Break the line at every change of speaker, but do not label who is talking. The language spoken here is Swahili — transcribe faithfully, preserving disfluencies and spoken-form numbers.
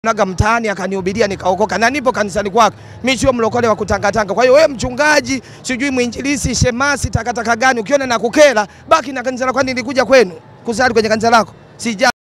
Naga mtaani akanihubiria nikaokoka na nipo kanisani kwake. Mimi sio mlokole wa kutangatanga. Kwa hiyo wewe mchungaji, sijui mwinjilisi, shemasi, takataka gani ukiona na kukela, baki na kanisa lako. Kwani nilikuja kwenu kusali kwenye kanisa lako? Sija